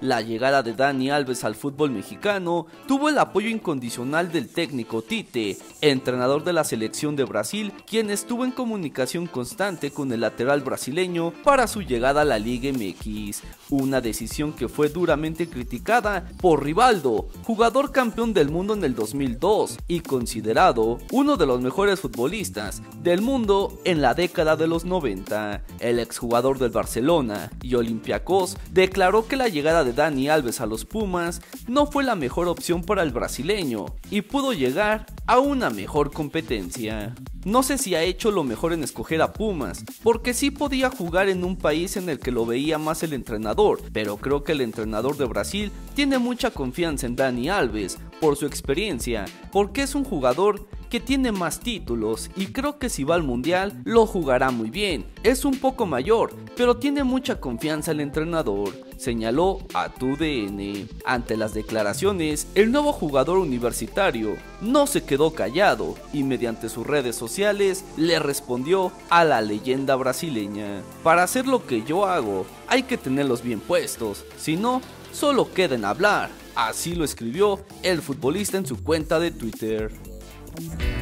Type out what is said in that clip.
La llegada de Dani Alves al fútbol mexicano tuvo el apoyo incondicional del técnico Tite, entrenador de la selección de Brasil, quien estuvo en comunicación constante con el lateral brasileño para su llegada a la Liga MX, una decisión que fue duramente criticada por Rivaldo, jugador campeón del mundo en el 2002 y considerado uno de los mejores futbolistas del mundo en la década de los 90. El exjugador del Barcelona y Olympiacos declaró que la llegada de Dani Alves a los Pumas no fue la mejor opción para el brasileño y pudo llegar a una mejor competencia. No sé si ha hecho lo mejor en escoger a Pumas, porque sí podía jugar en un país en el que lo veía más el entrenador, pero creo que el entrenador de Brasil tiene mucha confianza en Dani Alves por su experiencia, porque es un jugador que tiene más títulos y creo que si va al mundial lo jugará muy bien. Es un poco mayor, pero tiene mucha confianza el entrenador, señaló a TUDN. Ante las declaraciones, el nuevo jugador universitario no se quedó callado y mediante sus redes sociales le respondió a la leyenda brasileña: para hacer lo que yo hago hay que tenerlos bien puestos, si no, solo queda en hablar. Así lo escribió el futbolista en su cuenta de Twitter.